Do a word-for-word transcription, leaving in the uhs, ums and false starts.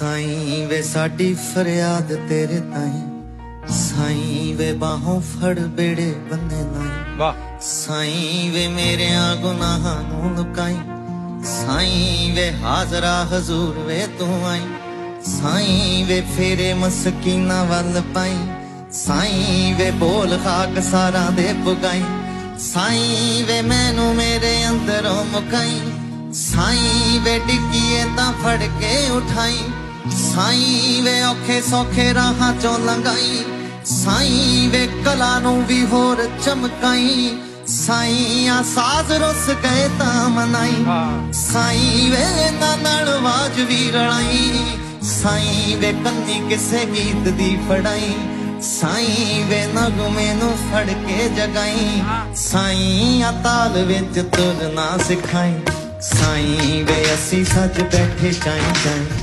साईं वे साडी फरियाद तेरे ताईं, साईं वे बाहों फड़ बेड़े बंदे नाई। वाह साईं वे मेरे गुनाहां नूं लुकाई, साईं वे हाजरा हजूर वे तू आई। साईं वे फेरे मसकीना वल पाई, साईं वे बोल खाक सारा दे पुगाई। साईं वे मैनू मेरे अंदरों मुकाई, साईं वे डिगिए तां फड़ के उठाई। साईं वे औखे सौखे राहां चों लंघाई, साईं वे कला नूं भी होर चमकाई। साईं आ साज रुस गए तां मनाई, साईं वे नाल आवाज भी रड़ाई। साईं वे कन्नी किसे गीत दी फड़ाई, साईं वे नगमे नूं फड़ के जगाई। साईं आ ताल विच तुरना सिखाई, साईं वे असी सज बैठे चाई चाई।